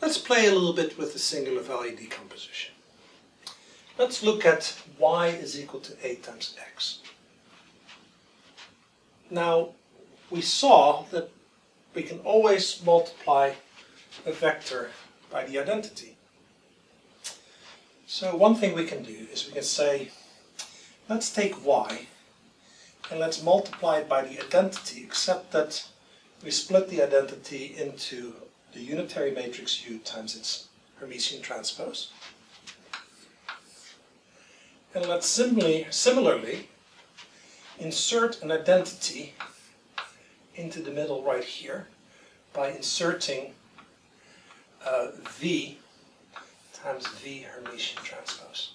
Let's play a little bit with the singular value decomposition. Let's look at y is equal to a times x. Now, we saw that we can always multiply a vector by the identity. So one thing we can do is we can say, let's take y and let's multiply it by the identity, except that we split the identity into the unitary matrix U times its Hermitian transpose. And let's similarly insert an identity into the middle right here by inserting V times V Hermitian transpose.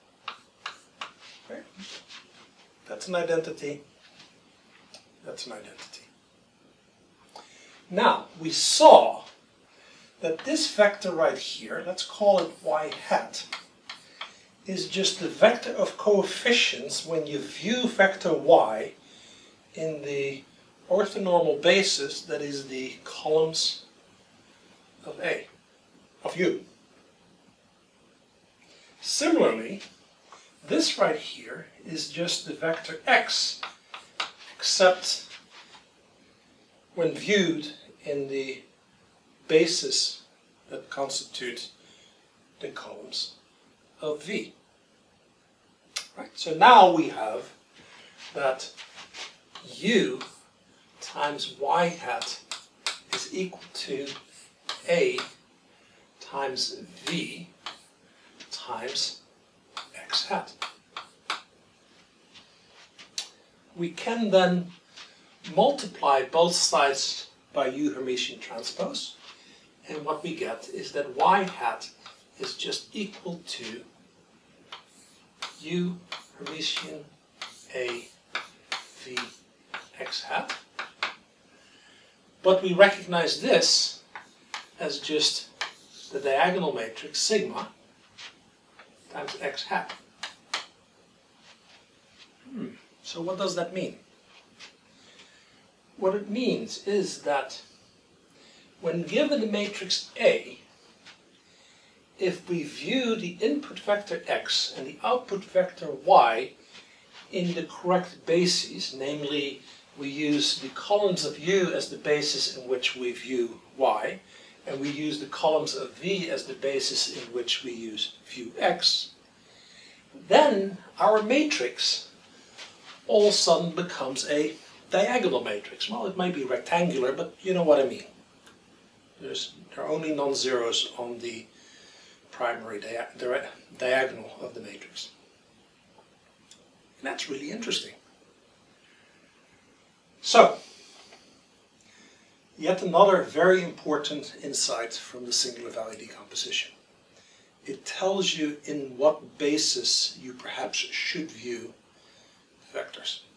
Okay. That's an identity. That's an identity. Now, we saw that this vector right here, let's call it y hat, is just the vector of coefficients when you view vector y in the orthonormal basis, that is the columns of U. Similarly, this right here is just the vector x, except when viewed in the basis that constitute the columns of V. Right? So now we have that U times y hat is equal to A times V times x hat. We can then multiply both sides by U Hermitian transpose, and what we get is that y hat is just equal to U Hermitian A V x hat. But we recognize this as just the diagonal matrix sigma times x hat. So what does that mean? What it means is that when given the matrix A, if we view the input vector x and the output vector y in the correct bases, namely we use the columns of U as the basis in which we view y, and we use the columns of V as the basis in which we view x, then our matrix all of a sudden becomes a diagonal matrix. Well, it may be rectangular, but you know what I mean. There are only non-zeros on the primary diagonal of the matrix. And that's really interesting. So, yet another very important insight from the singular value decomposition. It tells you in what basis you perhaps should view vectors.